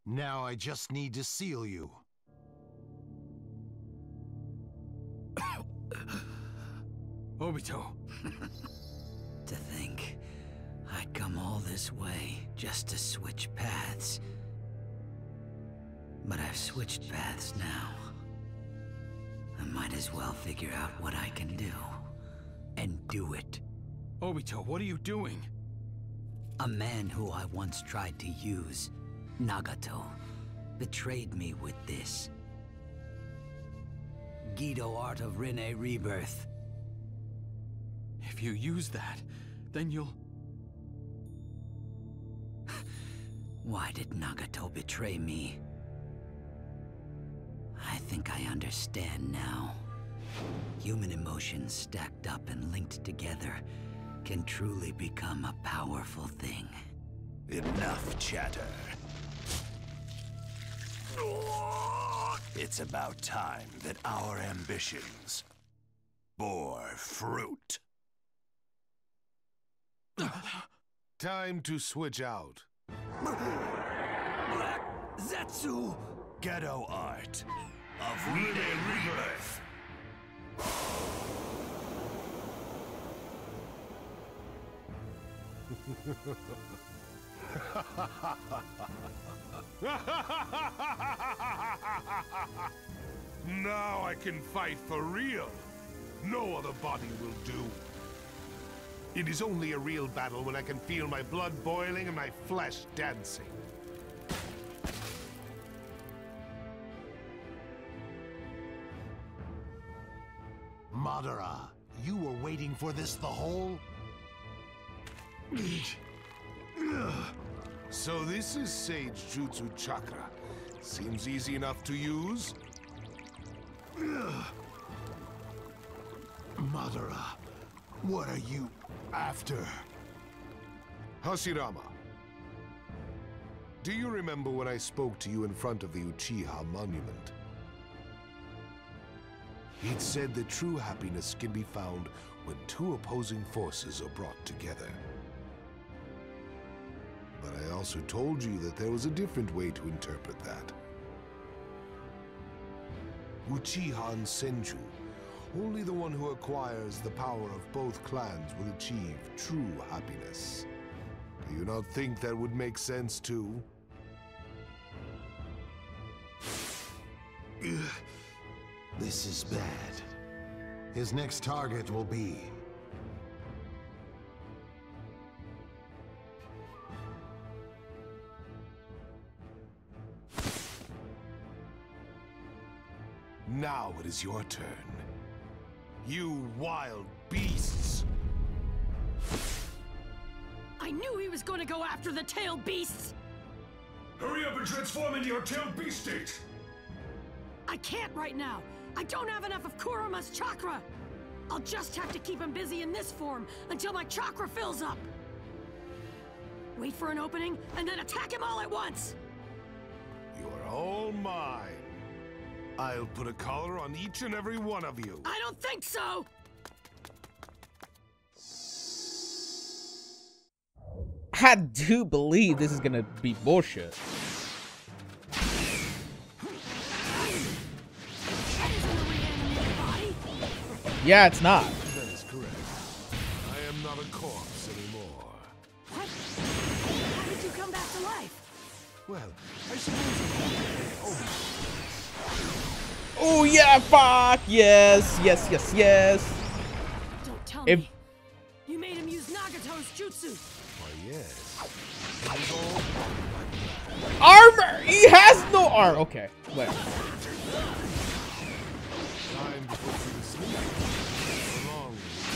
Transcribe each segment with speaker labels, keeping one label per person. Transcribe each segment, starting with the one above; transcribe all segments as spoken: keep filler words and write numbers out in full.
Speaker 1: Now I just need to seal you.
Speaker 2: Obito.
Speaker 3: To think I'd come all this way just to switch paths. But I've switched paths now. I might as well figure out what I can do. And do it.
Speaker 2: Obito, what are you doing?
Speaker 3: A man who I once tried to use, Nagato, betrayed me with this. Gedo Art of Rinne Rebirth.
Speaker 2: If you use that, then you'll...
Speaker 3: Why did Nagato betray me? I think I understand now. Human emotions stacked up and linked together can truly become a powerful thing.
Speaker 4: Enough chatter. It's about time that our ambitions bore fruit.
Speaker 1: Time to switch out.
Speaker 4: Black Zetsu! Gedo Art of Rinne Rebirth.
Speaker 1: Now I can fight for real. No other body will do. It is only a real battle when I can feel my blood boiling and my flesh dancing. Madara, you were waiting for this the whole... So this is Sage Jutsu Chakra. Seems easy enough to use. Madara, what are you after? Hashirama, do you remember when I spoke to you in front of the Uchiha Monument? He'd said that true happiness can be found when two opposing forces are brought together. But I also told you that there was a different way to interpret that. Uchiha and Senju, only the one who acquires the power of both clans will achieve true happiness. Do you not think that would make sense too? This is bad. His next target will be... Now it is your turn. You wild beasts!
Speaker 5: I knew he was going to go after the tailed beasts!
Speaker 6: Hurry up and transform into your tailed beast state!
Speaker 5: I can't right now! I don't have enough of Kurama's chakra! I'll just have to keep him busy in this form until my chakra fills up! Wait for an opening, and then attack him all at once!
Speaker 1: You're all mine. I'll put a collar on each and every one of you.
Speaker 5: I don't think so!
Speaker 7: I do believe this is gonna be bullshit. Yeah, it's not.
Speaker 1: That is correct. I am not a corpse anymore.
Speaker 5: What? How did you come back to life?
Speaker 1: Well, I suppose...
Speaker 7: Oh yeah, fuck yes, yes, yes, yes.
Speaker 5: Don't tell
Speaker 7: if
Speaker 5: me. You made him use Nagato's jutsu.
Speaker 1: Why, yes.
Speaker 7: Armor! He has no armor. Okay, whatever.
Speaker 1: Time to put you to sleep. Along.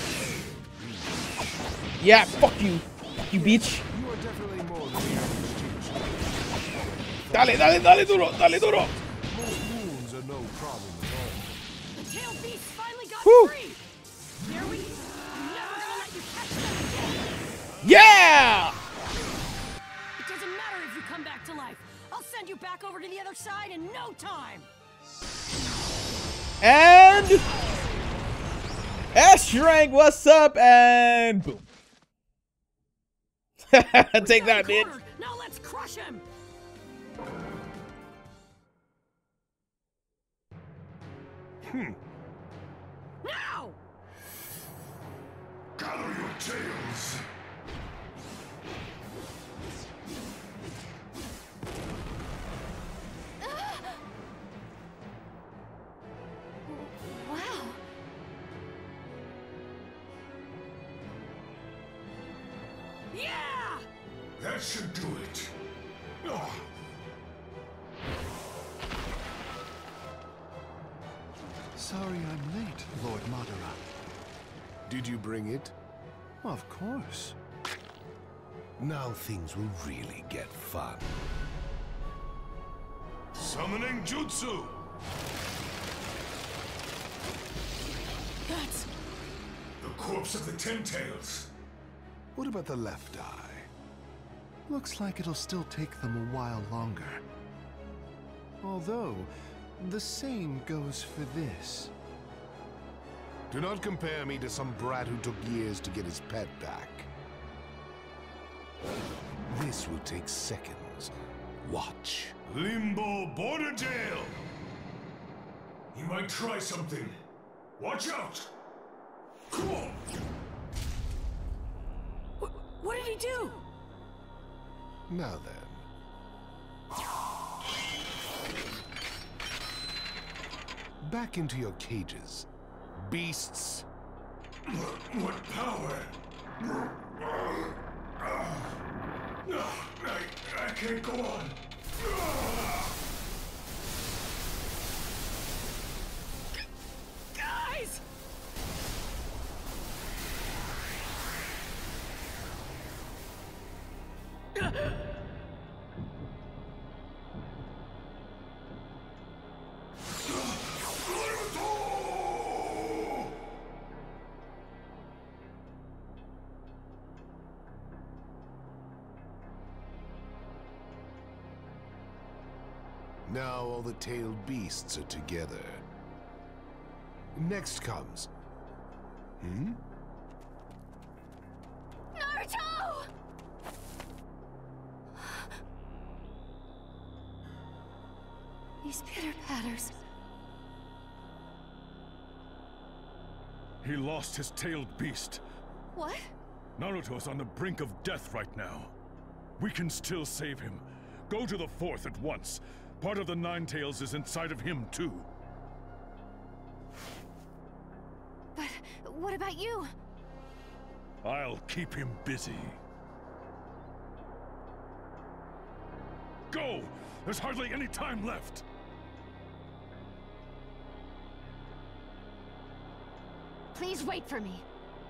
Speaker 7: Yeah, fuck you. Fuck you, bitch.
Speaker 1: You are definitely more than the average teacher.
Speaker 7: Dale, dale, dale duro, dale duro.
Speaker 1: Most wounds are no problem at all.
Speaker 5: The tailed beast finally got
Speaker 7: Whew.
Speaker 5: free! There we... I'm never gonna let you catch them again!
Speaker 7: Yeah!
Speaker 5: It doesn't matter if you come back to life. I'll send you back over to the other side in no time!
Speaker 7: And S-Rank, what's up? And boom. Take that, bitch.
Speaker 5: Now let's crush him!
Speaker 1: Hmm.
Speaker 5: Now!
Speaker 6: Gather your tails.
Speaker 8: Wow.
Speaker 5: Yeah!
Speaker 6: That should do it. Ah.
Speaker 9: Sorry I'm late, Lord Madara.
Speaker 1: Did you bring it?
Speaker 9: Of course.
Speaker 1: Now things will really get fun.
Speaker 6: Summoning Jutsu.
Speaker 5: That's...
Speaker 6: The corpse of the Ten Tails.
Speaker 1: What about the left eye?
Speaker 9: Looks like it'll still take them a while longer. Although, the same goes for this.
Speaker 1: Do not compare me to some brat who took years to get his pet back. This will take seconds. Watch.
Speaker 6: Limbo Borderdale. He might try something. Watch out. Come on.
Speaker 5: What, what did he do?
Speaker 1: Now then. Back into your cages, beasts.
Speaker 6: What power? I, I can't go on.
Speaker 5: Guys!
Speaker 1: Now all the tailed beasts are together. Next comes... Hmm?
Speaker 8: Naruto! These pitter-patters.
Speaker 6: He lost his tailed beast.
Speaker 8: What?
Speaker 6: Naruto's on the brink of death right now. We can still save him. Go to the fourth at once. Part of the Nine Tails is inside of him, too.
Speaker 8: But what about you?
Speaker 6: I'll keep him busy. Go! There's hardly any time left!
Speaker 8: Please wait for me.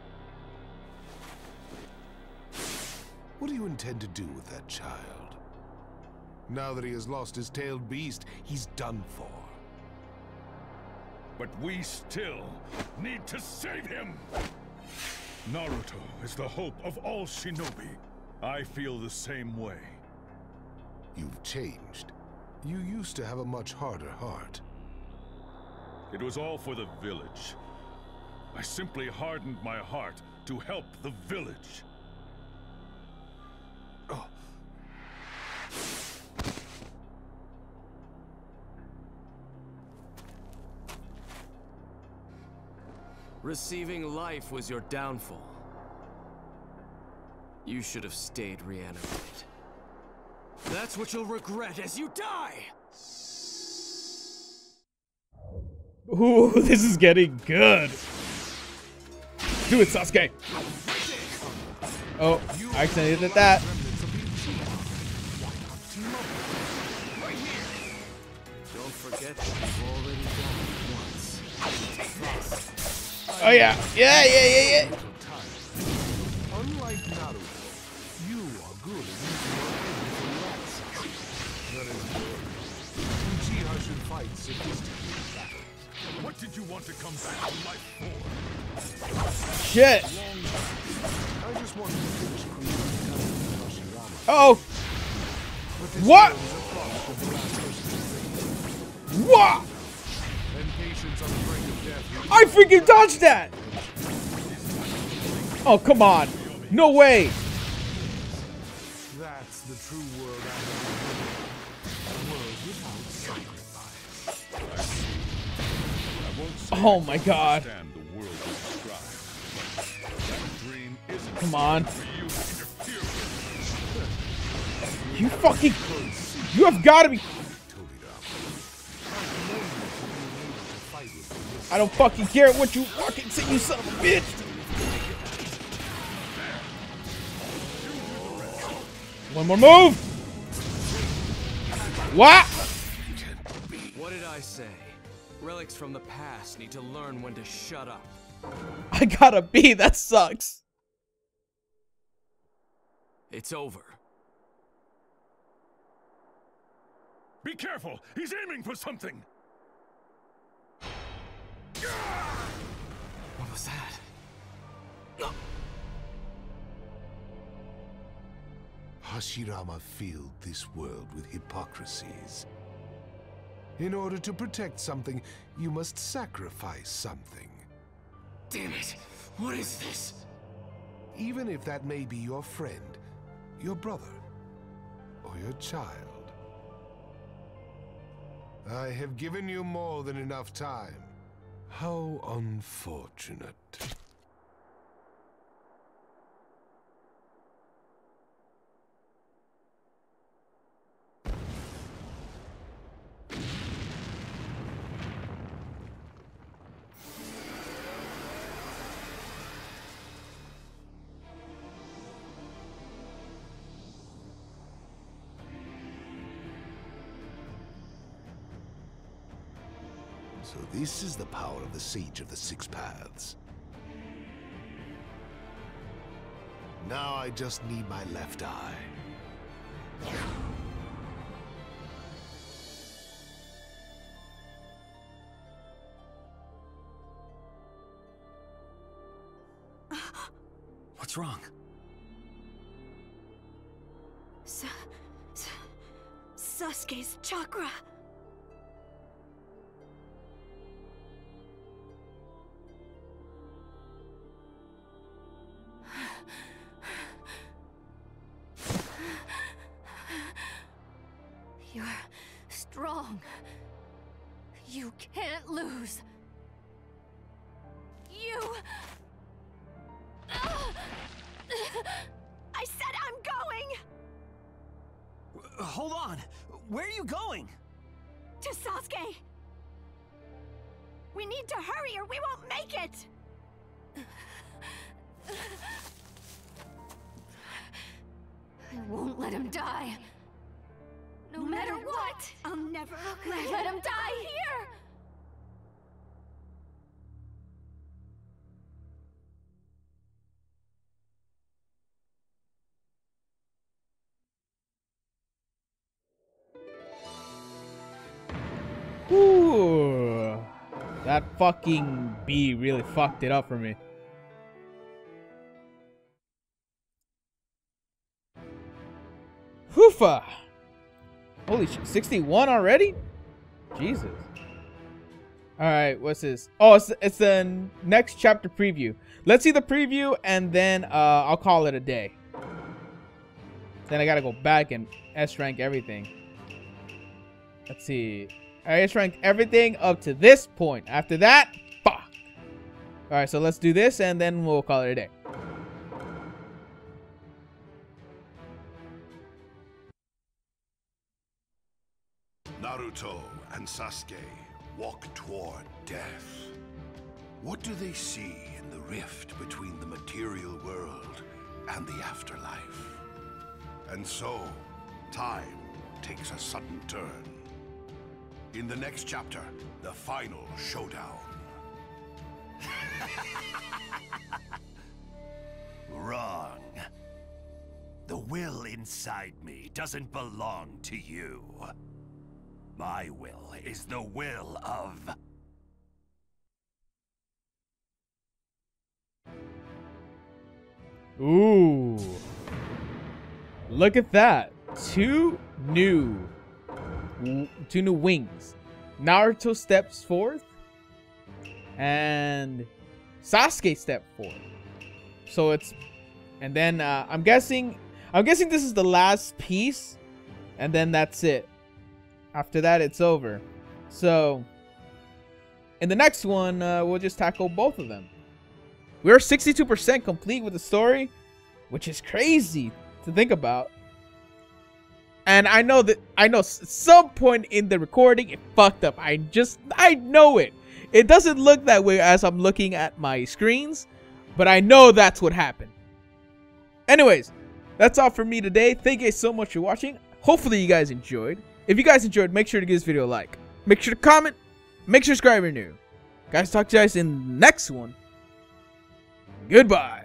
Speaker 1: What do you intend to do with that child? Now that he has lost his tailed beast, he's done for.
Speaker 6: But we still need to save him! Naruto is the hope of all shinobi. I feel the same way.
Speaker 1: You've changed. You used to have a much harder heart.
Speaker 6: It was all for the village. I simply hardened my heart to help the village.
Speaker 1: Oh.
Speaker 2: Receiving life was your downfall. You should have stayed reanimated. That's what you'll regret as you die!
Speaker 7: Ooh, this is getting good. Do it, Sasuke. Oh, I accidentally did that.
Speaker 2: Don't forget that you've already done it once.
Speaker 7: Oh yeah, yeah, yeah, yeah, yeah.
Speaker 1: Unlike Naruto, you are good at using your energy for reactions. That is good. Uchiha should fight sophisticated battles.
Speaker 6: What did you want to come back to life for?
Speaker 7: Shit.
Speaker 1: I just wanted to finish creating Hashirama.
Speaker 7: Oh.
Speaker 1: But this
Speaker 7: What?
Speaker 1: was a product of the last person's
Speaker 7: What?
Speaker 1: and patience on the brink of death.
Speaker 7: I freaking dodged that. Oh, come on. No way.
Speaker 1: That's the true world I have been living. A world without sacrifice.
Speaker 6: I
Speaker 7: Oh my god.
Speaker 6: Understand the world you describe, but that dream isn't
Speaker 7: Come on.
Speaker 6: for you to interfere with.
Speaker 7: You fucking... You have got to be... I don't fucking care what you fucking say, you son of a bitch. One more move. What?
Speaker 2: What did I say? Relics from the past need to learn when to shut up.
Speaker 7: I got a B. That sucks.
Speaker 2: It's over.
Speaker 6: Be careful! He's aiming for something!
Speaker 2: What was that?
Speaker 1: Hashirama filled this world with hypocrisies. In order to protect something, you must sacrifice something.
Speaker 2: Damn it! What is this?
Speaker 1: Even if that may be your friend, your brother, or your child. I have given you more than enough time. How unfortunate. So this is the power of the Sage of the Six Paths. Now I just need my left eye.
Speaker 2: What's wrong?
Speaker 8: Sa Sa Sasuke's chakra. You're strong. You can't lose. You... I said I'm going!
Speaker 2: Hold on! Where are you going?
Speaker 8: To Sasuke! We need to hurry or we won't make it! I won't let him die. No, no matter, matter what, what, I'll never let, let him die here!
Speaker 7: Ooh, that fucking B really fucked it up for me. Hoofa! Holy shit, sixty-one already? Jesus. Alright, what's this? Oh, it's, it's the next chapter preview. Let's see the preview and then uh, I'll call it a day. Then I gotta go back and S rank everything. Let's see. I S rank everything up to this point. After that, fuck. Alright, so let's do this and then we'll call it a day.
Speaker 4: Naruto and Sasuke walk toward death. What do they see in the rift between the material world and the afterlife? And so, time takes a sudden turn. In the next chapter, the final showdown. Wrong. The will inside me doesn't belong to you. My will is the will of...
Speaker 7: Ooh. Look at that. Two new... Two new wings. Naruto steps forth. And... Sasuke steps forth. So it's... And then, uh, I'm guessing... I'm guessing this is the last piece. And then that's it. After that, it's over. So, in the next one, uh, we'll just tackle both of them. We're sixty-two percent complete with the story, which is crazy to think about. And I know that I know at some point in the recording it fucked up. I just I know it. It doesn't look that way as I'm looking at my screens, but I know that's what happened. Anyways, that's all for me today. Thank you guys so much for watching. Hopefully you guys enjoyed. If you guys enjoyed, make sure to give this video a like. Make sure to comment. Make sure to subscribe if you're new. Guys, talk to you guys in the next one. Goodbye.